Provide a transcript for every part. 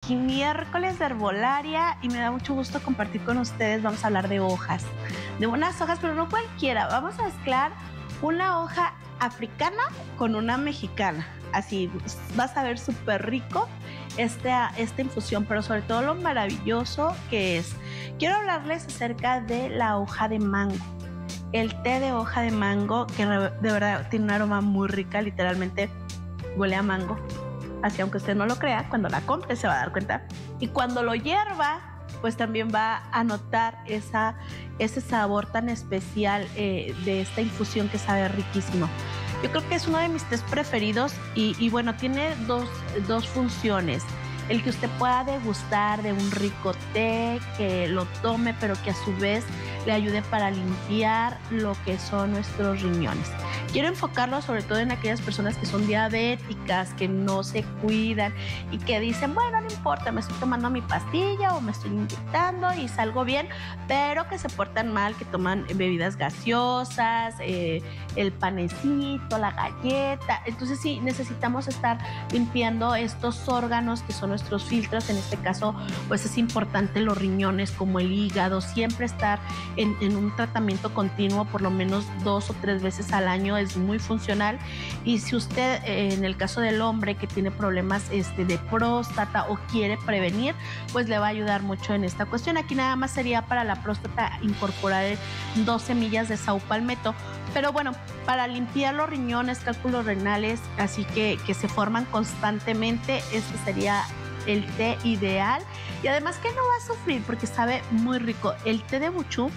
aquí miércoles de herbolaria y me da mucho gusto compartir con ustedes. Vamos a hablar de hojas, de unas hojas, pero no cualquiera. Vamos a mezclar una hoja africana con una mexicana. Así vas a ver súper rico esta infusión, pero sobre todo lo maravilloso que es. Quiero hablarles acerca de la hoja de mango. El té de hoja de mango, que de verdad tiene un aroma muy rica, literalmente huele a mango. Así, aunque usted no lo crea, cuando la compre se va a dar cuenta. Y cuando lo hierva, pues también va a notar ese sabor tan especial de esta infusión que sabe riquísimo. Yo creo que es uno de mis tés preferidos y bueno, tiene dos funciones. El que usted pueda degustar de un rico té, que lo tome, pero que a su vez le ayude para limpiar lo que son nuestros riñones. Quiero enfocarlo sobre todo en aquellas personas que son diabéticas, que no se cuidan y que dicen, bueno, no importa, me estoy tomando mi pastilla o me estoy inyectando y salgo bien, pero que se portan mal, que toman bebidas gaseosas, el panecito, la galleta. Entonces sí, necesitamos estar limpiando estos órganos que son nuestros filtros. En este caso, pues es importante los riñones como el hígado, siempre estar en un tratamiento continuo, por lo menos 2 o 3 veces al año, es muy funcional. Y si usted, en el caso del hombre que tiene problemas de próstata o quiere prevenir, pues le va a ayudar mucho en esta cuestión. Aquí nada más sería para la próstata incorporar 2 semillas de saupalmeto, pero bueno, para limpiar los riñones, cálculos renales, así que se forman constantemente, este sería el té ideal. Y además que no va a sufrir porque sabe muy rico. El té de buchú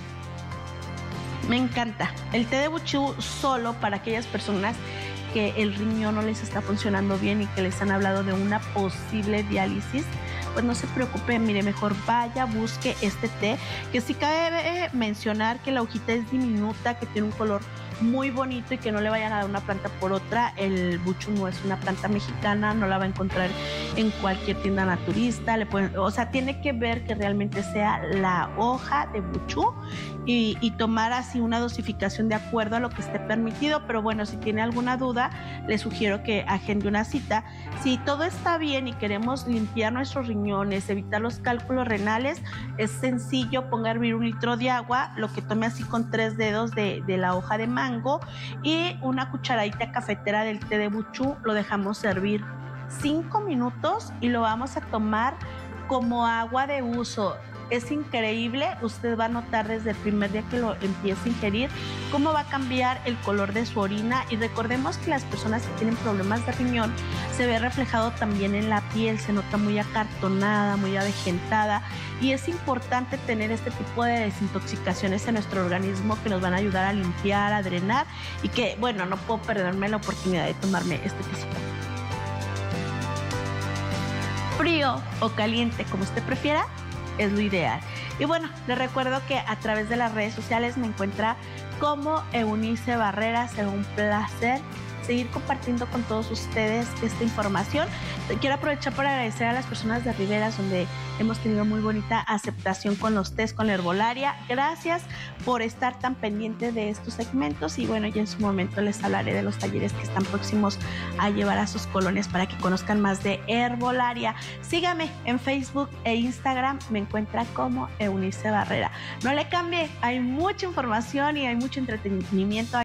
me encanta. El té de buchú solo para aquellas personas que el riñón no les está funcionando bien y que les han hablado de una posible diálisis, pues no se preocupe, mire, mejor vaya, busque este té, que sí cabe mencionar que la hojita es diminuta, que tiene un color muy bonito y que no le vayan a dar una planta por otra. El buchú no es una planta mexicana, no la va a encontrar en cualquier tienda naturista. O sea, tiene que ver que realmente sea la hoja de buchú y tomar así una dosificación de acuerdo a lo que esté permitido. Pero bueno, si tiene alguna duda, le sugiero que agende una cita. Si todo está bien y queremos limpiar nuestros riñones, evitar los cálculos renales, es sencillo, ponga a hervir 1 litro de agua, lo que tome así con 3 dedos de la hoja de mango y una cucharadita cafetera del té de buchú, lo dejamos servir 5 minutos y lo vamos a tomar como agua de uso. Es increíble, usted va a notar desde el primer día que lo empiece a ingerir cómo va a cambiar el color de su orina. Y recordemos que las personas que tienen problemas de riñón se ve reflejado también en la piel, se nota muy acartonada, muy avejentada, y es importante tener este tipo de desintoxicaciones en nuestro organismo que nos van a ayudar a limpiar, a drenar, y que bueno, no puedo perderme la oportunidad de tomarme este tecito. Frío o caliente, como usted prefiera, es lo ideal. Y bueno, les recuerdo que a través de las redes sociales me encuentra como Eunice Barrera. Será un placer seguir compartiendo con todos ustedes esta información. Quiero aprovechar para agradecer a las personas de Riveras, donde hemos tenido muy bonita aceptación con los tés, con la herbolaria. Gracias por estar tan pendientes de estos segmentos y bueno, ya en su momento les hablaré de los talleres que están próximos a llevar a sus colonias para que conozcan más de herbolaria. Sígame en Facebook e Instagram, me encuentra como Eunice Barrera. No le cambie, hay mucha información y hay mucho entretenimiento.